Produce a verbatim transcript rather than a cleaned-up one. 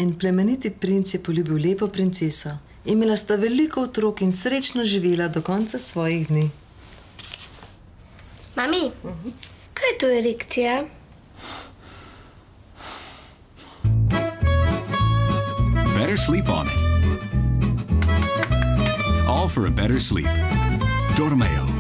In plemeniti princ je poljubil lepo princeso. Imela sta veliko otrok in srečno živela do konca svojih dni. Mami, uh-huh. Kaj je to erekcija? Better sleep on it. All for a better sleep. Dormeo.